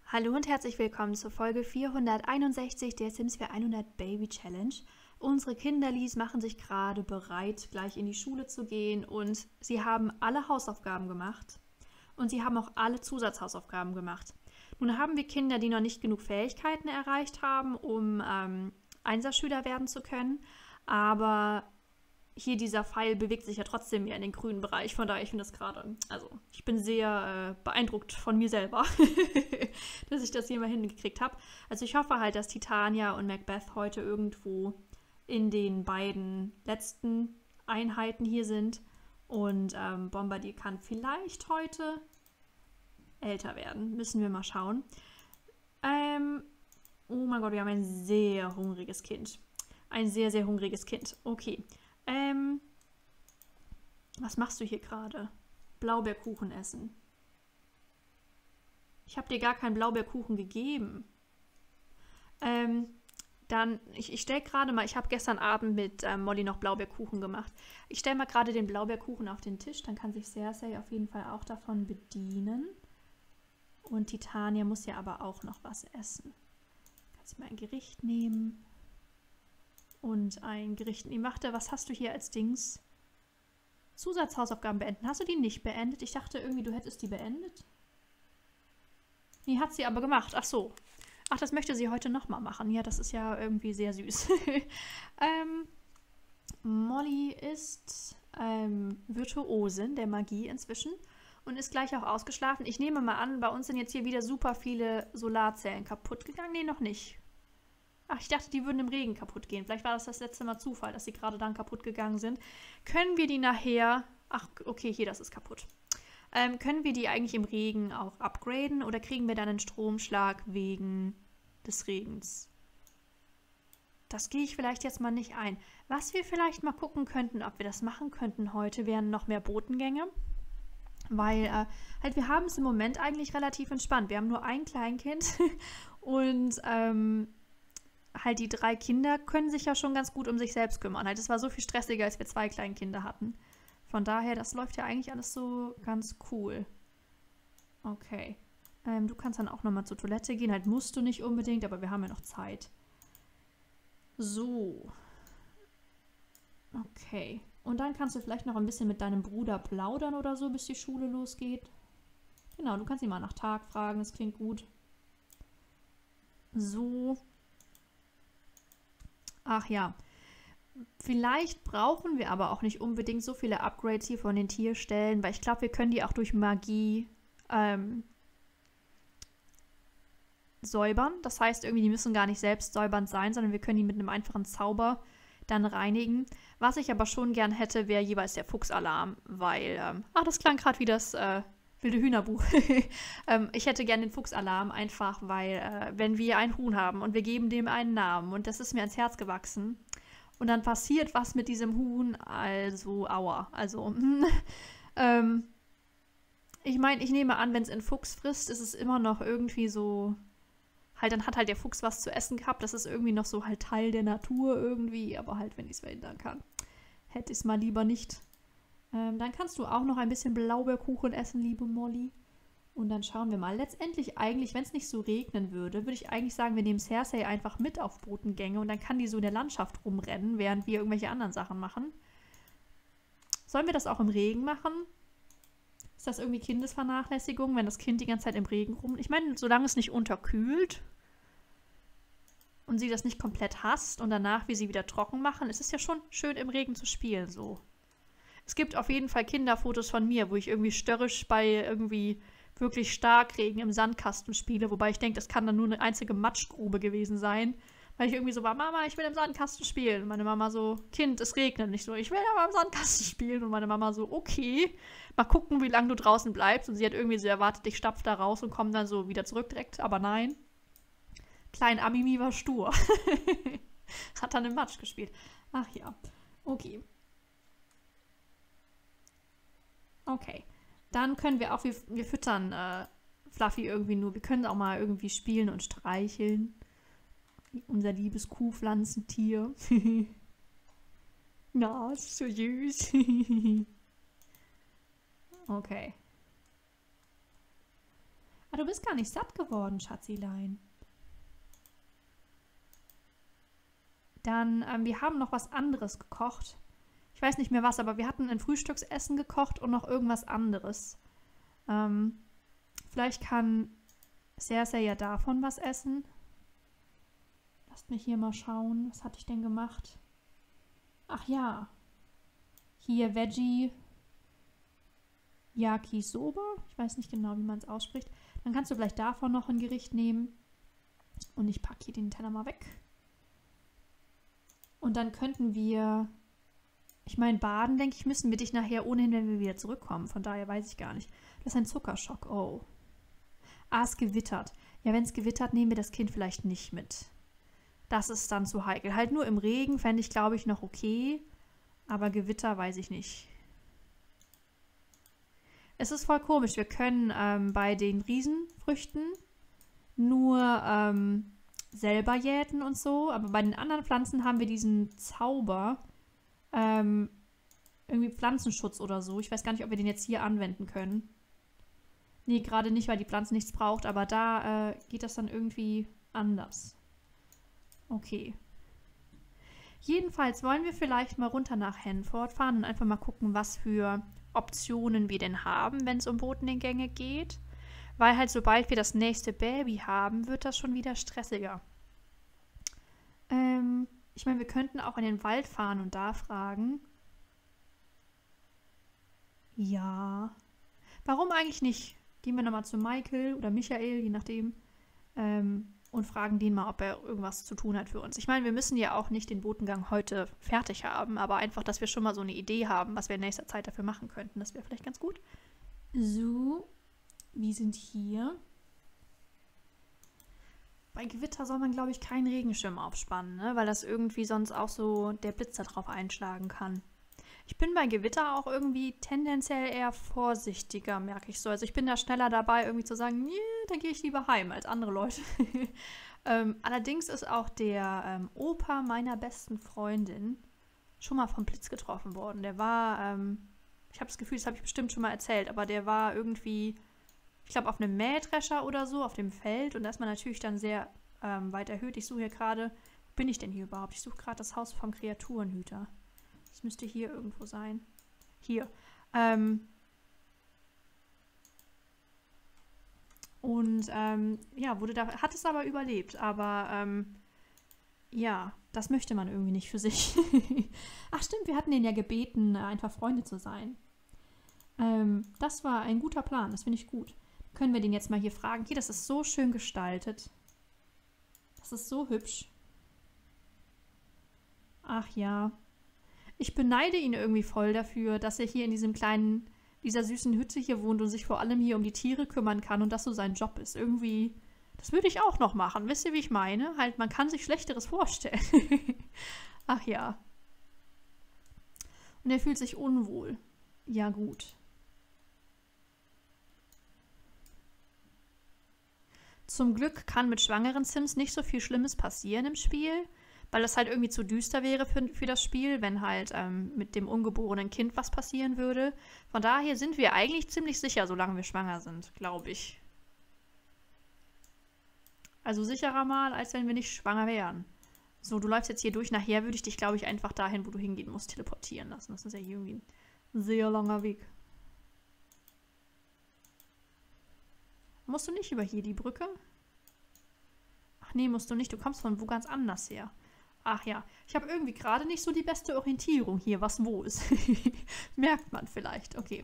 Hallo und herzlich willkommen zur Folge 461 der Sims 400 Baby Challenge. Unsere Kinderlies machen sich gerade bereit, gleich in die Schule zu gehen und sie haben alle Hausaufgaben gemacht und sie haben auch alle Zusatzhausaufgaben gemacht. Nun haben wir Kinder, die noch nicht genug Fähigkeiten erreicht haben, um Einserschüler werden zu können, aber hier dieser Pfeil bewegt sich ja trotzdem mehr in den grünen Bereich. Von daher, ich finde das gerade, also ich bin sehr beeindruckt von mir selber, dass ich das hier mal hingekriegt habe. Also ich hoffe halt, dass Titania und Macbeth heute irgendwo in den beiden letzten Einheiten hier sind. Und Bombardier kann vielleicht heute älter werden. Müssen wir mal schauen. Oh mein Gott, wir haben ein sehr hungriges Kind. Ein sehr, sehr hungriges Kind. Okay. Was machst du hier gerade? Blaubeerkuchen essen. Ich habe dir gar keinen Blaubeerkuchen gegeben. Ich stelle gerade mal, ich habe gestern Abend mit Molly noch Blaubeerkuchen gemacht. Ich stelle mal gerade den Blaubeerkuchen auf den Tisch, dann kann sich Cersei auf jeden Fall auch davon bedienen. Und Titania muss ja aber auch noch was essen. Kannst du mal ein Gericht nehmen? Und ein Gericht nehmen. Warte, was hast du hier als Dings? Zusatzhausaufgaben beenden. Hast du die nicht beendet? Ich dachte irgendwie, du hättest die beendet. Nee, hat sie aber gemacht. Ach so. Ach, das möchte sie heute nochmal machen. Ja, das ist ja irgendwie sehr süß. Molly ist Virtuosin der Magie inzwischen und ist gleich auch ausgeschlafen. Ich nehme mal an, bei uns sind jetzt hier wieder super viele Solarzellen kaputt gegangen. Nee, noch nicht. Ach, ich dachte, die würden im Regen kaputt gehen. Vielleicht war das letzte Mal Zufall, dass sie gerade dann kaputt gegangen sind. Können wir die nachher... Ach, okay, hier, das ist kaputt. Können wir die eigentlich im Regen auch upgraden oder kriegen wir dann einen Stromschlag wegen des Regens? Das gehe ich vielleicht jetzt mal nicht ein. Was wir vielleicht mal gucken könnten, ob wir das machen könnten heute, wären noch mehr Botengänge. Weil halt wir haben es im Moment eigentlich relativ entspannt. Wir haben nur ein Kleinkind und halt die 3 Kinder können sich ja schon ganz gut um sich selbst kümmern. Halt, es war so viel stressiger, als wir 2 Kleinkinder hatten. Von daher, das läuft ja eigentlich alles so ganz cool. Okay. Du kannst dann auch nochmal zur Toilette gehen. Halt musst du nicht unbedingt, aber wir haben ja noch Zeit. So. Okay. Und dann kannst du vielleicht noch ein bisschen mit deinem Bruder plaudern oder so, bis die Schule losgeht. Genau, du kannst ihn mal nach Tag fragen, das klingt gut. So. Ach ja, vielleicht brauchen wir aber auch nicht unbedingt so viele Upgrades hier von den Tierstellen, weil ich glaube, wir können die auch durch Magie säubern. Das heißt, irgendwie, die müssen gar nicht selbst säubernd sein, sondern wir können die mit einem einfachen Zauber dann reinigen. Was ich aber schon gern hätte, wäre jeweils der Fuchsalarm, weil, das klang gerade wie das wilde Hühnerbuch. Ich hätte gern den Fuchsalarm, einfach weil, wenn wir ein Huhn haben und wir geben dem einen Namen und das ist mir ans Herz gewachsen und dann passiert was mit diesem Huhn, also aua. Also, ich meine, ich nehme an, wenn es einen Fuchs frisst, ist es immer noch irgendwie so, halt, dann hat halt der Fuchs was zu essen gehabt, das ist irgendwie noch so halt Teil der Natur irgendwie, aber halt, wenn ich es verhindern kann, hätte ich es mal lieber nicht. Dann kannst du auch noch ein bisschen Blaubeerkuchen essen, liebe Molly. Und dann schauen wir mal. Letztendlich eigentlich, wenn es nicht so regnen würde, würde ich eigentlich sagen, wir nehmen Cersei einfach mit auf Botengänge und dann kann die so in der Landschaft rumrennen, während wir irgendwelche anderen Sachen machen. Sollen wir das auch im Regen machen? Ist das irgendwie Kindesvernachlässigung, wenn das Kind die ganze Zeit im Regen rum... Ich meine, solange es nicht unterkühlt und sie das nicht komplett hasst und danach wir sie wieder trocken machen, ist es ja schon schön im Regen zu spielen, so. Es gibt auf jeden Fall Kinderfotos von mir, wo ich irgendwie störrisch bei irgendwie wirklich Starkregen im Sandkasten spiele, wobei ich denke, das kann dann nur eine einzige Matschgrube gewesen sein, weil ich irgendwie so war, Mama, ich will im Sandkasten spielen. Und meine Mama so, Kind, es regnet. Nicht so, ich will aber im Sandkasten spielen. Und meine Mama so, okay, mal gucken, wie lange du draußen bleibst. Und sie hat irgendwie so erwartet, ich stapfe da raus und komme dann so wieder zurück direkt, aber nein. Klein Amimi war stur. Hat dann im Matsch gespielt. Ach ja, okay. Okay. Dann können wir auch, wir füttern Fluffy irgendwie nur. Wir können auch mal irgendwie spielen und streicheln. Unser liebes Kuhpflanzentier. Na, ist so süß. Okay. Ah, du bist gar nicht satt geworden, Schatzilein. Dann, wir haben noch was anderes gekocht. Ich weiß nicht mehr was, aber wir hatten ein Frühstücksessen gekocht und noch irgendwas anderes. Vielleicht kann Cersei ja davon was essen. Lasst mich hier mal schauen. Was hatte ich denn gemacht? Ach ja. Hier Veggie Yakisoba. Ich weiß nicht genau, wie man es ausspricht. Dann kannst du vielleicht davon noch ein Gericht nehmen. Und ich packe hier den Teller mal weg. Und dann könnten wir... Ich meine, baden, denke ich, müssen wir dich nachher ohnehin, wenn wir wieder zurückkommen. Von daher weiß ich gar nicht. Das ist ein Zuckerschock. Oh. Ah, es gewittert. Ja, wenn es gewittert, nehmen wir das Kind vielleicht nicht mit. Das ist dann zu heikel. Halt nur im Regen fände ich, glaube ich, noch okay. Aber Gewitter weiß ich nicht. Es ist voll komisch. Wir können bei den Riesenfrüchten nur selber jäten und so. Aber bei den anderen Pflanzen haben wir diesen Zauber... irgendwie Pflanzenschutz oder so. Ich weiß gar nicht, ob wir den jetzt hier anwenden können. Nee, gerade nicht, weil die Pflanze nichts braucht, aber da geht das dann irgendwie anders. Okay. Jedenfalls wollen wir vielleicht mal runter nach Henford fahren und einfach mal gucken, was für Optionen wir denn haben, wenn es um Botengänge geht. Weil halt sobald wir das nächste Baby haben, wird das schon wieder stressiger. Ich meine, wir könnten auch in den Wald fahren und da fragen. Ja. Warum eigentlich nicht? Gehen wir nochmal zu Michael oder Michael, je nachdem, und fragen den mal, ob er irgendwas zu tun hat für uns. Ich meine, wir müssen ja auch nicht den Botengang heute fertig haben, aber einfach, dass wir schon mal so eine Idee haben, was wir in nächster Zeit dafür machen könnten. Das wäre vielleicht ganz gut. So, wir sind hier. Bei Gewitter soll man, glaube ich, keinen Regenschirm aufspannen, ne? Weil das irgendwie sonst auch so der Blitz da drauf einschlagen kann. Ich bin bei Gewitter auch irgendwie tendenziell eher vorsichtiger, merke ich so. Also ich bin da schneller dabei, irgendwie zu sagen, nee, dann gehe ich lieber heim als andere Leute. Allerdings ist auch der Opa meiner besten Freundin schon mal vom Blitz getroffen worden. Der war, ich habe das Gefühl, das habe ich bestimmt schon mal erzählt, aber der war irgendwie... Ich glaube, auf einem Mähdrescher oder so, auf dem Feld. Und da ist man natürlich dann sehr weit erhöht. Ich suche hier gerade, wo bin ich denn hier überhaupt? Ich suche gerade das Haus vom Kreaturenhüter. Das müsste hier irgendwo sein. Hier. Ja, hat es aber überlebt. Aber ja, das möchte man irgendwie nicht für sich. Ach stimmt, wir hatten den ja gebeten, einfach Freunde zu sein. Das war ein guter Plan, das finde ich gut. Können wir den jetzt mal hier fragen? Hier, das ist so schön gestaltet. Das ist so hübsch. Ach ja. Ich beneide ihn irgendwie voll dafür, dass er hier in dieser süßen Hütte hier wohnt und sich vor allem hier um die Tiere kümmern kann und das so sein Job ist. Irgendwie, das würde ich auch noch machen. Wisst ihr, wie ich meine? Halt, man kann sich Schlechteres vorstellen. Ach ja. Und er fühlt sich unwohl. Ja, gut. Zum Glück kann mit schwangeren Sims nicht so viel Schlimmes passieren im Spiel, weil das halt irgendwie zu düster wäre für das Spiel, wenn halt mit dem ungeborenen Kind was passieren würde. Von daher sind wir eigentlich ziemlich sicher, solange wir schwanger sind, glaube ich. Also sicherer mal, als wenn wir nicht schwanger wären. So, du läufst jetzt hier durch. Nachher würde ich dich, glaube ich, einfach dahin, wo du hingehen musst, teleportieren lassen. Das ist ja irgendwie ein sehr langer Weg. Musst du nicht über hier die Brücke? Ach nee, musst du nicht. Du kommst von wo ganz anders her. Ach ja, ich habe irgendwie gerade nicht so die beste Orientierung hier, was wo ist. Merkt man vielleicht. Okay.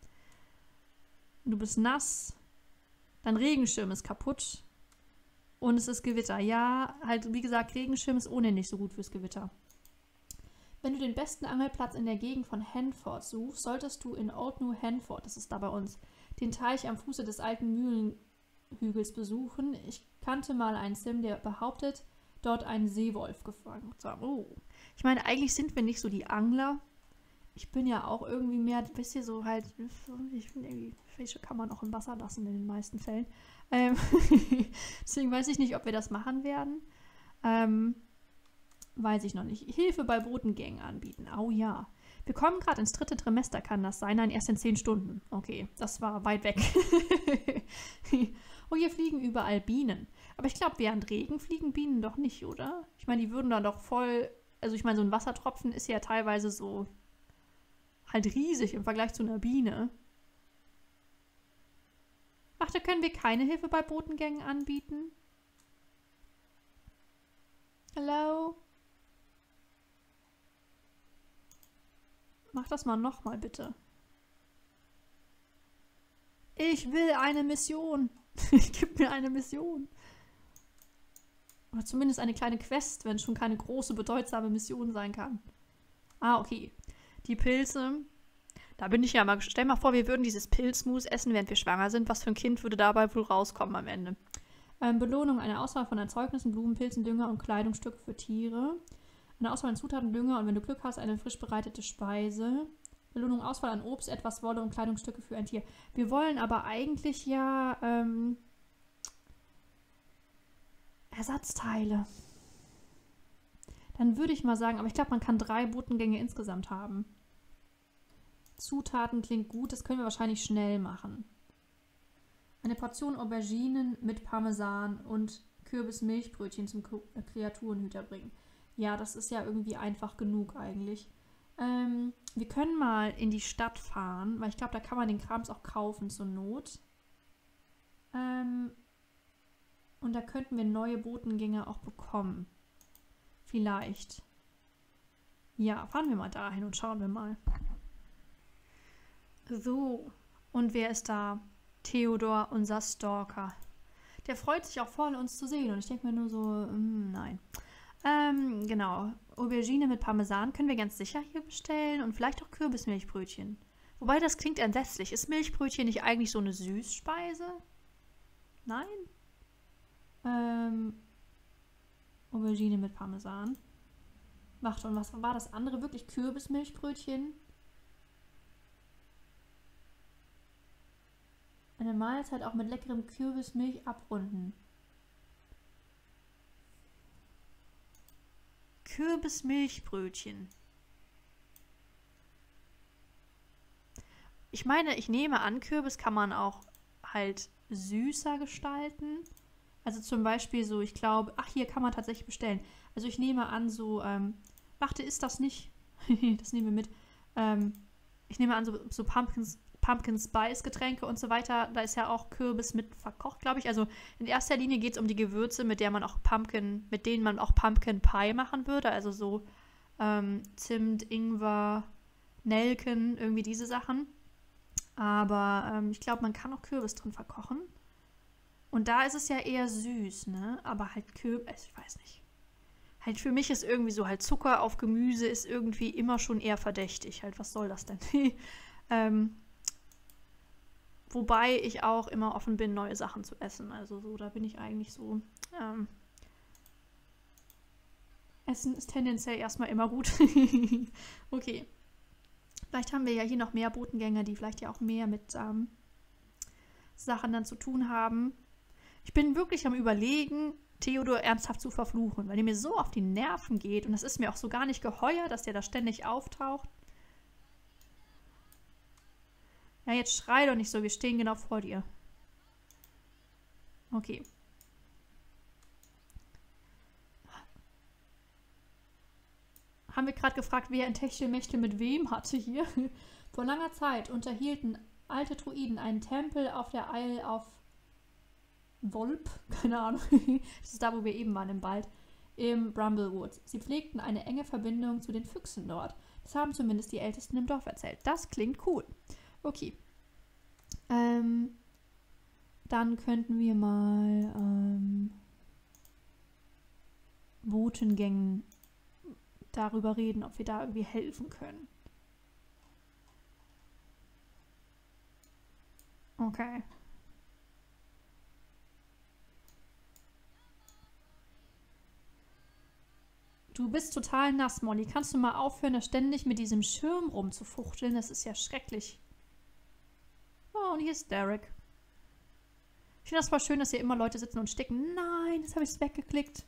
Du bist nass. Dein Regenschirm ist kaputt. Und es ist Gewitter. Ja, halt wie gesagt, Regenschirm ist ohnehin nicht so gut fürs Gewitter. Wenn du den besten Angelplatz in der Gegend von Henford suchst, solltest du in Old New Henford, das ist da bei uns, den Teich am Fuße des alten Mühlenhügels besuchen. Ich kannte mal einen Sim, der behauptet, dort einen Seewolf gefangen zu haben. Oh. Ich meine, eigentlich sind wir nicht so die Angler. Ich bin ja auch irgendwie mehr, wisst ihr, so halt, ich finde irgendwie, Fische kann man auch im Wasser lassen in den meisten Fällen. Deswegen weiß ich nicht, ob wir das machen werden. Weiß ich noch nicht. Hilfe bei Botengängen anbieten. Oh ja. Wir kommen gerade ins 3. Trimester, kann das sein? Nein, erst in 10 Stunden. Okay, das war weit weg. Oh, hier fliegen überall Bienen. Aber ich glaube, während Regen fliegen Bienen doch nicht, oder? Ich meine, die würden dann doch voll... Also ich meine, so ein Wassertropfen ist ja teilweise so halt riesig im Vergleich zu einer Biene. Ach, da können wir keine Hilfe bei Botengängen anbieten? Hello? Mach das mal nochmal, bitte. Ich will eine Mission. Gib mir eine Mission. Oder zumindest eine kleine Quest, wenn es schon keine große, bedeutsame Mission sein kann. Ah, okay. Die Pilze. Da bin ich ja mal... Stell mal vor, wir würden dieses Pilzmus essen, während wir schwanger sind. Was für ein Kind würde dabei wohl rauskommen am Ende? Belohnung, eine Auswahl von Erzeugnissen, Blumen, Pilzen, Dünger und Kleidungsstücke für Tiere. Eine Auswahl an Zutaten, Dünger und wenn du Glück hast, eine frisch bereitete Speise. Belohnung, Auswahl an Obst, etwas Wolle und Kleidungsstücke für ein Tier. Wir wollen aber eigentlich ja Ersatzteile. Dann würde ich mal sagen, aber ich glaube, man kann 3 Botengänge insgesamt haben. Zutaten klingt gut, das können wir wahrscheinlich schnell machen. Eine Portion Auberginen mit Parmesan und Kürbis-Milchbrötchen zum Kreaturenhüter bringen. Ja, das ist ja irgendwie einfach genug eigentlich. Wir können mal in die Stadt fahren, weil ich glaube, da kann man den Krams auch kaufen zur Not. Und da könnten wir neue Botengänge auch bekommen. Vielleicht. Ja, fahren wir mal dahin und schauen wir mal. So, und wer ist da? Theodor, unser Stalker. Der freut sich auch voll, uns zu sehen. Und ich denke mir nur so, nein. Genau. Aubergine mit Parmesan können wir ganz sicher hier bestellen. Und vielleicht auch Kürbismilchbrötchen. Wobei, das klingt entsetzlich. Ist Milchbrötchen nicht eigentlich so eine Süßspeise? Nein? Aubergine mit Parmesan. Warte, und was war das andere? Wirklich Kürbismilchbrötchen? Eine Mahlzeit auch mit leckerem Kürbismilch abrunden. Kürbismilchbrötchen. Ich meine, ich nehme an, Kürbis kann man auch halt süßer gestalten. Also zum Beispiel so, ich glaube, ach, hier kann man tatsächlich bestellen. Also ich nehme an, so, warte, ist das nicht? Das nehmen wir mit. Ich nehme an, so Pumpkin Spice Getränke und so weiter, da ist ja auch Kürbis mit verkocht, glaube ich. Also in erster Linie geht es um die Gewürze, mit denen man auch Pumpkin Pie machen würde. Also so Zimt, Ingwer, Nelken, irgendwie diese Sachen. Aber ich glaube, man kann auch Kürbis drin verkochen. Und da ist es ja eher süß, ne? Aber halt Kürbis, ich weiß nicht. Halt für mich ist irgendwie so halt Zucker auf Gemüse ist irgendwie immer schon eher verdächtig. Halt, was soll das denn? Wobei ich auch immer offen bin, neue Sachen zu essen. Also so, da bin ich eigentlich so. Essen ist tendenziell erstmal immer gut. Okay. Vielleicht haben wir ja hier noch mehr Botengänge, die vielleicht ja auch mehr mit Sachen dann zu tun haben. Ich bin wirklich am Überlegen, Theodor ernsthaft zu verfluchen, weil der mir so auf die Nerven geht. Und das ist mir auch so gar nicht geheuer, dass der da ständig auftaucht. Ja, jetzt schrei doch nicht so, wir stehen genau vor dir. Okay. Haben wir gerade gefragt, wer ein Techtelmechtel mit wem hatte hier? Vor langer Zeit unterhielten alte Druiden einen Tempel auf der Isle of Volp, keine Ahnung. Das ist da, wo wir eben waren, im Wald, im Bramblewood. Sie pflegten eine enge Verbindung zu den Füchsen dort. Das haben zumindest die Ältesten im Dorf erzählt. Das klingt cool. Okay. Dann könnten wir mal Botengängen darüber reden, ob wir da irgendwie helfen können. Okay. Du bist total nass, Molly. Kannst du mal aufhören, da ständig mit diesem Schirm rumzufuchteln? Das ist ja schrecklich. Oh, und hier ist Derek. Ich finde das voll schön, dass hier immer Leute sitzen und sticken. Nein, jetzt habe ich es weggeklickt.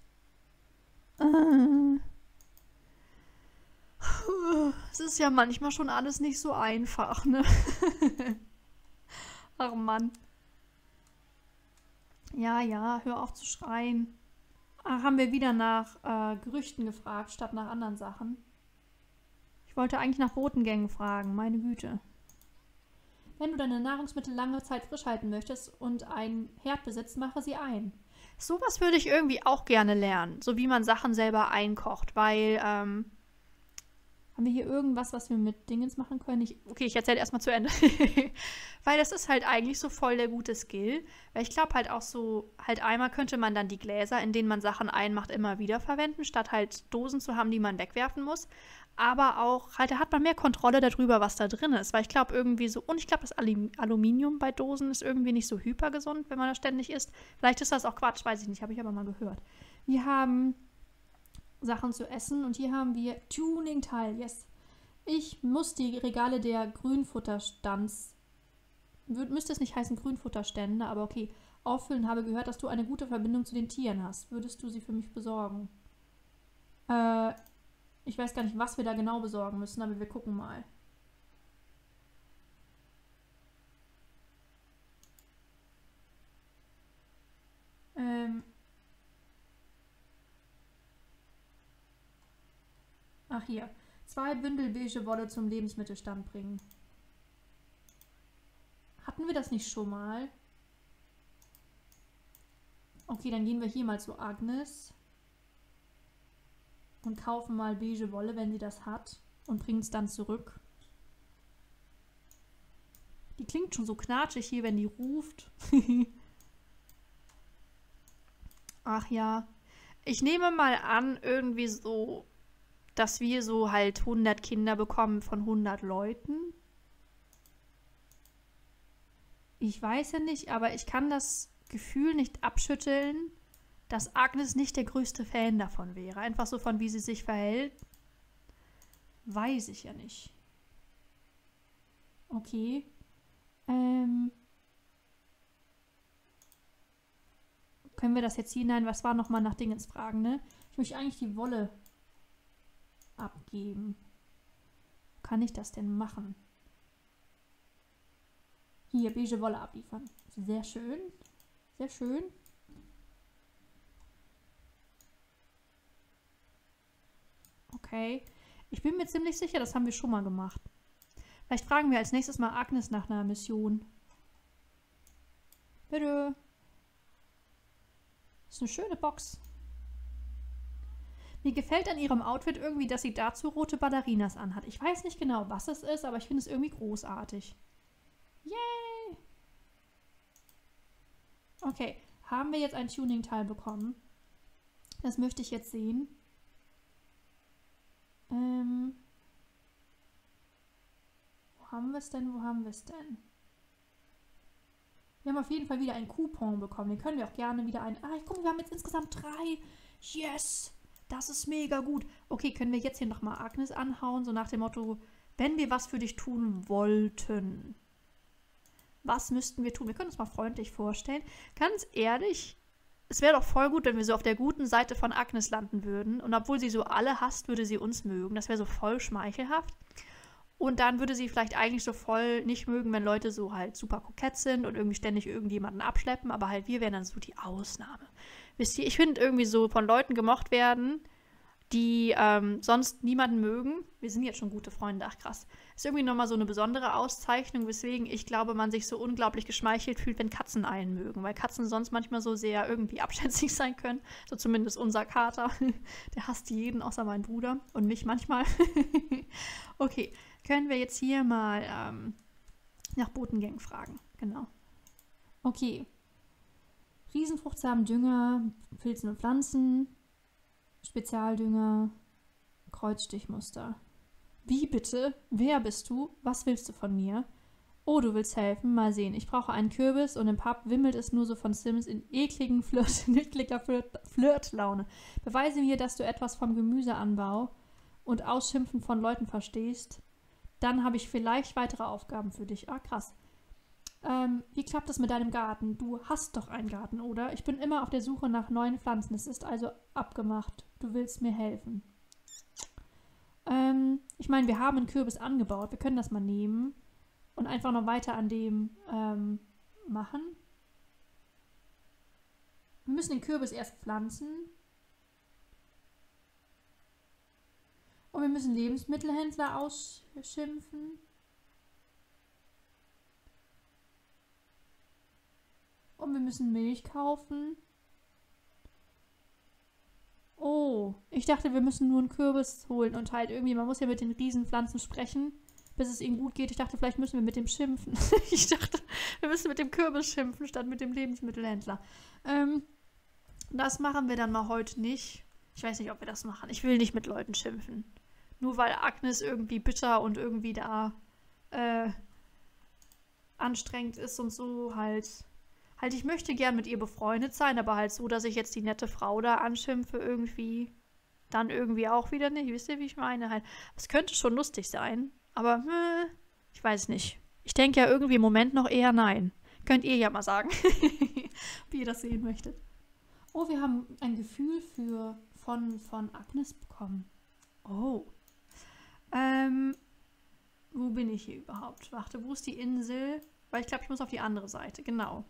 Es ist ja manchmal schon alles nicht so einfach, ne? Ach Mann. Ja, ja, hör auf zu schreien. Haben wir wieder nach Gerüchten gefragt, statt nach anderen Sachen. Ich wollte eigentlich nach Botengängen fragen, meine Güte. Wenn du deine Nahrungsmittel lange Zeit frisch halten möchtest und einen Herd besitzt, mache sie ein. Sowas würde ich irgendwie auch gerne lernen, so wie man Sachen selber einkocht, weil, haben wir hier irgendwas, was wir mit Dingens machen können? Okay, ich erzähle erstmal zu Ende. Weil das ist halt eigentlich so voll der gute Skill. Weil ich glaube halt auch so, halt einmal könnte man dann die Gläser, in denen man Sachen einmacht, immer wieder verwenden, statt halt Dosen zu haben, die man wegwerfen muss. Aber auch, halt, da hat man mehr Kontrolle darüber, was da drin ist. Weil ich glaube irgendwie so, und ich glaube, das Aluminium bei Dosen ist irgendwie nicht so hypergesund, wenn man das ständig isst. Vielleicht ist das auch Quatsch, weiß ich nicht, habe ich aber mal gehört. Wir haben Sachen zu essen und hier haben wir Tuning-Teil, yes. Ich muss die Regale der Grünfutterstands, müsste es nicht heißen Grünfutterstände, aber okay, auffüllen. Habe gehört, dass du eine gute Verbindung zu den Tieren hast. Würdest du sie für mich besorgen? Ich weiß gar nicht, was wir da genau besorgen müssen, aber wir gucken mal. Ach hier. 2 Bündel beige Wolle zum Lebensmittelstand bringen. Hatten wir das nicht schon mal? Okay, dann gehen wir hier mal zu Agnes und kaufen mal beige Wolle, wenn sie das hat, und bringen es dann zurück. Die klingt schon so knatschig hier, wenn die ruft. Ach ja. Ich nehme mal an, irgendwie so, dass wir so halt 100 Kinder bekommen von 100 Leuten. Ich weiß ja nicht, aber ich kann das Gefühl nicht abschütteln, dass Agnes nicht der größte Fan davon wäre. Einfach so von, wie sie sich verhält. Weiß ich ja nicht. Okay. Können wir das jetzt hinein? Was war nochmal nach Dingens fragen, ne? Ich möchte eigentlich die Wolle abgeben. Kann ich das denn machen? Hier, beige Wolle abliefern. Sehr schön. Sehr schön. Okay. Ich bin mir ziemlich sicher, das haben wir schon mal gemacht. Vielleicht fragen wir als nächstes mal Agnes nach einer Mission. Bitte. Das ist eine schöne Box. Mir gefällt an ihrem Outfit irgendwie, dass sie dazu rote Ballerinas anhat. Ich weiß nicht genau, was es ist, aber ich finde es irgendwie großartig. Yay! Okay, haben wir jetzt ein Tuning-Teil bekommen? Das möchte ich jetzt sehen. Wo haben wir es denn? Wo haben wir es denn? Wir haben auf jeden Fall wieder einen Coupon bekommen. Den können wir auch gerne wieder ein... Ah, guck mal, wir haben jetzt insgesamt 3. Yes! Das ist mega gut. Okay, können wir jetzt hier nochmal Agnes anhauen, so nach dem Motto, wenn wir was für dich tun wollten, was müssten wir tun? Wir können uns mal freundlich vorstellen. Ganz ehrlich, es wäre doch voll gut, wenn wir so auf der guten Seite von Agnes landen würden. Und obwohl sie so alle hasst, würde sie uns mögen. Das wäre so voll schmeichelhaft. Und dann würde sie vielleicht eigentlich so voll nicht mögen, wenn Leute so halt super kokett sind und irgendwie ständig irgendjemanden abschleppen. Aber halt wir wären dann so die Ausnahme. Wisst ihr, ich finde irgendwie so von Leuten gemocht werden, die sonst niemanden mögen. Wir sind jetzt schon gute Freunde, ach krass. Ist irgendwie nochmal so eine besondere Auszeichnung, weswegen ich glaube, man sich so unglaublich geschmeichelt fühlt, wenn Katzen einen mögen. Weil Katzen sonst manchmal so sehr irgendwie abschätzig sein können. So zumindest unser Kater. Der hasst jeden, außer meinen Bruder. Und mich manchmal. Okay, können wir jetzt hier mal nach Botengang fragen. Genau. Okay. Riesenfruchtsamen Dünger, Pilzen und Pflanzen, Spezialdünger, Kreuzstichmuster. Wie bitte? Wer bist du? Was willst du von mir? Oh, du willst helfen? Mal sehen. Ich brauche einen Kürbis und im Pub wimmelt es nur so von Sims in ekliger Flirtlaune. Beweise mir, dass du etwas vom Gemüseanbau und Ausschimpfen von Leuten verstehst. Dann habe ich vielleicht weitere Aufgaben für dich. Ah, krass. Wie klappt es mit deinem Garten? Du hast doch einen Garten, oder? Ich bin immer auf der Suche nach neuen Pflanzen. Es ist also abgemacht. Du willst mir helfen. Ich meine, wir haben einen Kürbis angebaut. Wir können das mal nehmen und einfach noch weiter an dem machen. Wir müssen den Kürbis erst pflanzen. Und wir müssen Lebensmittelhändler ausschimpfen. Und wir müssen Milch kaufen. Oh, ich dachte, wir müssen nur einen Kürbis holen und halt irgendwie, man muss ja mit den Riesenpflanzen sprechen, bis es ihnen gut geht. Ich dachte, vielleicht müssen wir mit dem schimpfen. Ich dachte, wir müssen mit dem Kürbis schimpfen, statt mit dem Lebensmittelhändler. Das machen wir dann mal heute nicht. Ich weiß nicht, ob wir das machen. Ich will nicht mit Leuten schimpfen. Nur weil Agnes irgendwie bitter und irgendwie da anstrengend ist und so halt, ich möchte gern mit ihr befreundet sein, aber halt so, dass ich jetzt die nette Frau da anschimpfe irgendwie, dann irgendwie auch wieder nicht. Wisst ihr, wie ich meine? Halt, es könnte schon lustig sein, aber ich weiß nicht. Ich denke ja irgendwie im Moment noch eher nein. Könnt ihr ja mal sagen, wie ihr das sehen möchtet. Oh, wir haben ein Gefühl von Agnes bekommen. Oh. Wo bin ich hier überhaupt? Warte, wo ist die Insel? Weil ich glaube, ich muss auf die andere Seite. Genau.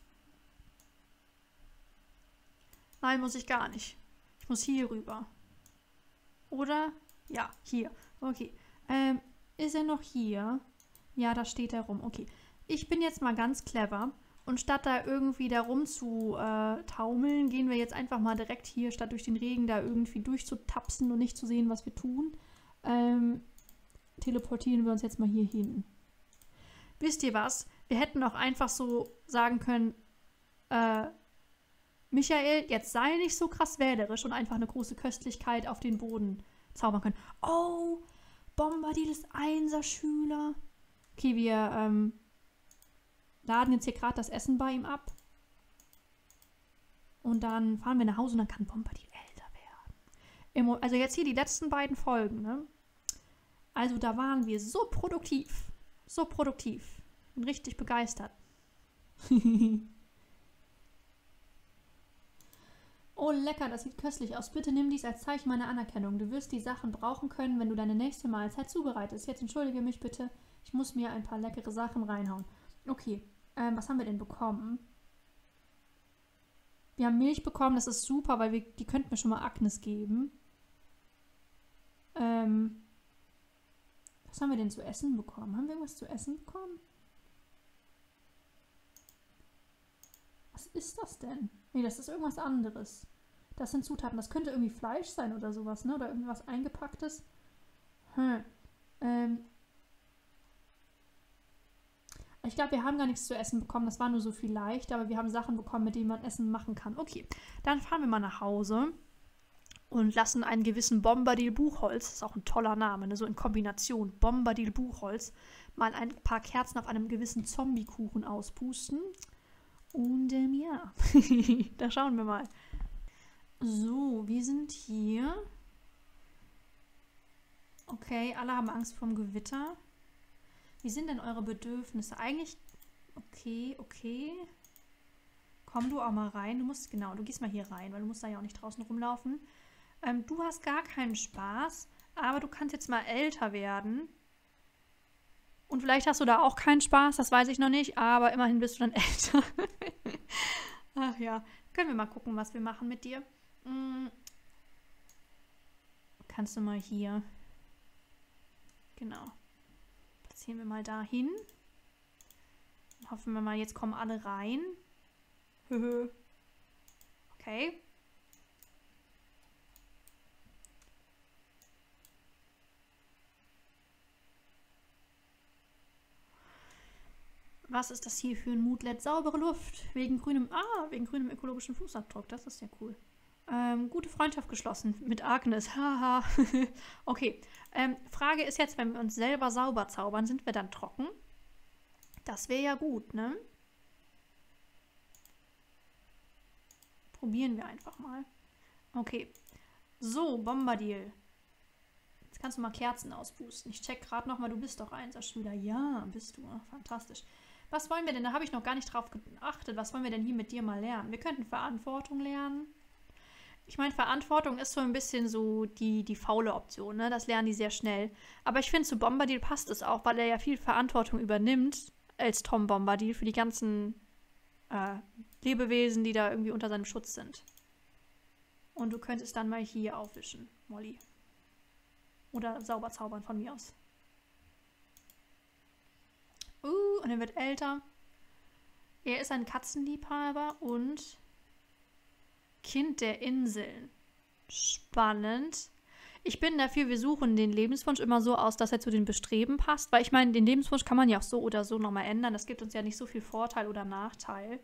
Nein, muss ich gar nicht. Ich muss hier rüber. Oder? Ja, hier. Okay. Ist er noch hier? Ja, da steht er rum. Okay. Ich bin jetzt mal ganz clever. Und statt da irgendwie da rum zu taumeln, gehen wir jetzt einfach mal direkt hier, statt durch den Regen da irgendwie durchzutapsen und nicht zu sehen, was wir tun, teleportieren wir uns jetzt mal hier hin. Wisst ihr was? Wir hätten auch einfach so sagen können, Michael, jetzt sei nicht so krass wählerisch und einfach eine große Köstlichkeit auf den Boden zaubern können. Oh, Bombadil ist Einser-Schüler. Okay, wir laden jetzt hier gerade das Essen bei ihm ab. Und dann fahren wir nach Hause und dann kann Bombadil älter werden. Also jetzt hier die letzten beiden Folgen, ne? Also da waren wir so produktiv. So produktiv. Bin richtig begeistert. Oh, lecker, das sieht köstlich aus. Bitte nimm dies als Zeichen meiner Anerkennung. Du wirst die Sachen brauchen können, wenn du deine nächste Mahlzeit zubereitest. Jetzt entschuldige mich bitte. Ich muss mir ein paar leckere Sachen reinhauen. Okay, was haben wir denn bekommen? Wir haben Milch bekommen, das ist super, weil die könnten wir schon mal Agnes geben. Was haben wir denn zu essen bekommen? Haben wir irgendwas zu essen bekommen? Was ist das denn? Nee, das ist irgendwas anderes. Das sind Zutaten. Das könnte irgendwie Fleisch sein oder sowas, ne? Oder irgendwas Eingepacktes. Ich glaube, wir haben gar nichts zu essen bekommen. Das war nur so viel leicht, aber wir haben Sachen bekommen, mit denen man Essen machen kann. Okay, dann fahren wir mal nach Hause und lassen einen gewissen Bombadil Buchholz, das ist auch ein toller Name, ne? So in Kombination, Bombadil Buchholz, mal ein paar Kerzen auf einem gewissen Zombie-Kuchen auspusten. Und ja, da schauen wir mal. So, wir sind hier. Okay, alle haben Angst vorm Gewitter. Wie sind denn eure Bedürfnisse? Eigentlich, okay. Komm du auch mal rein. Du gehst mal hier rein, weil du musst da ja auch nicht draußen rumlaufen. Du hast gar keinen Spaß, aber du kannst jetzt mal älter werden. Und vielleicht hast du da auch keinen Spaß, das weiß ich noch nicht, aber immerhin bist du dann älter. Ach ja, können wir mal gucken, was wir machen mit dir. Kannst du mal hier. Genau. Platzieren wir mal da hin. Hoffen wir mal, jetzt kommen alle rein. Okay. Was ist das hier für ein Moodlet? Saubere Luft. Wegen grünem ökologischen Fußabdruck. Das ist ja cool. Gute Freundschaft geschlossen mit Agnes. Haha. Okay. Frage ist jetzt, wenn wir uns selber sauber zaubern, sind wir dann trocken? Das wäre ja gut, ne? Probieren wir einfach mal. Okay. So, Bombadil. Jetzt kannst du mal Kerzen auspusten. Ich check gerade nochmal, du bist doch Einser-Schüler. Ja, bist du. Fantastisch. Was wollen wir denn? Da habe ich noch gar nicht drauf geachtet. Was wollen wir denn hier mit dir mal lernen? Wir könnten Verantwortung lernen. Ich meine, Verantwortung ist so ein bisschen so die faule Option, ne? Das lernen die sehr schnell. Aber ich finde, zu Bombadil passt es auch, weil er ja viel Verantwortung übernimmt als Tom Bombadil für die ganzen Lebewesen, die da irgendwie unter seinem Schutz sind. Und du könntest dann mal hier aufwischen, Molly. Oder sauber zaubern von mir aus. Und er wird älter. Er ist ein Katzenliebhaber und Kind der Inseln. Spannend. Ich bin dafür, wir suchen den Lebenswunsch immer so aus, dass er zu den Bestreben passt. Weil ich meine, den Lebenswunsch kann man ja auch so oder so nochmal ändern. Das gibt uns ja nicht so viel Vorteil oder Nachteil.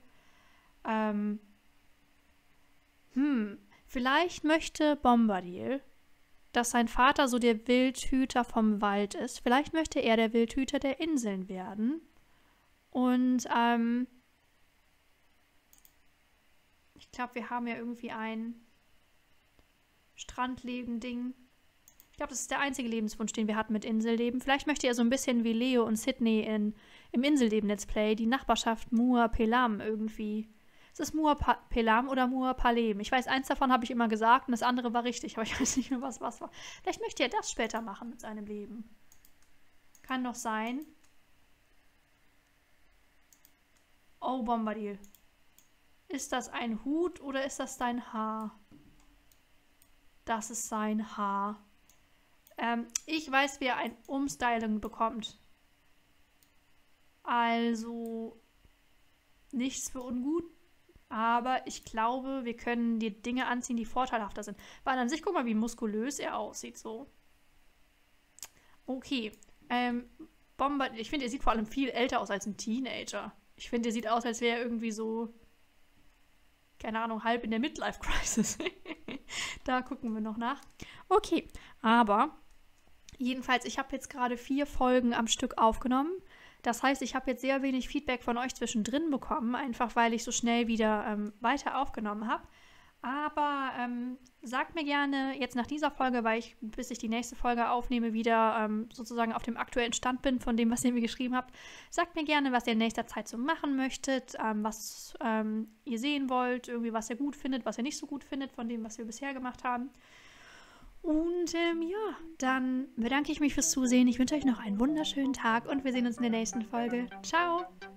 Vielleicht möchte Bombadil, dass sein Vater so der Wildhüter vom Wald ist. Vielleicht möchte er der Wildhüter der Inseln werden. Und ich glaube, wir haben ja irgendwie ein Strandleben-Ding. Ich glaube, das ist der einzige Lebenswunsch, den wir hatten mit Inselleben. Vielleicht möchte er so ein bisschen wie Leo und Sydney im Inselleben-Let's Play die Nachbarschaft Muar-Pelam irgendwie. Ist es Muar-Pelam oder Muar-Palem? Ich weiß, eins davon habe ich immer gesagt und das andere war richtig, aber ich weiß nicht mehr, was war. Vielleicht möchte er das später machen mit seinem Leben. Kann doch sein. Oh, Bombadil. Ist das ein Hut oder ist das dein Haar? Das ist sein Haar. Ich weiß, wie er ein Umstyling bekommt. Also nichts für ungut. Aber ich glaube, wir können die Dinge anziehen, die vorteilhafter sind. Weil an sich, guck mal, wie muskulös er aussieht. So. Okay. Bombadil. Ich finde, er sieht vor allem viel älter aus als ein Teenager. Ich finde, er sieht aus, als wäre er irgendwie so, keine Ahnung, halb in der Midlife-Crisis. Da gucken wir noch nach. Okay, aber jedenfalls, ich habe jetzt gerade 4 Folgen am Stück aufgenommen. Das heißt, ich habe jetzt sehr wenig Feedback von euch zwischendrin bekommen, einfach weil ich so schnell wieder weiter aufgenommen habe. Aber sagt mir gerne jetzt nach dieser Folge, weil ich, bis ich die nächste Folge aufnehme, wieder sozusagen auf dem aktuellen Stand bin von dem, was ihr mir geschrieben habt. Sagt mir gerne, was ihr in nächster Zeit so machen möchtet, was ihr sehen wollt, irgendwie was ihr gut findet, was ihr nicht so gut findet von dem, was wir bisher gemacht haben. Und ja, dann bedanke ich mich fürs Zusehen. Ich wünsche euch noch einen wunderschönen Tag und wir sehen uns in der nächsten Folge. Ciao!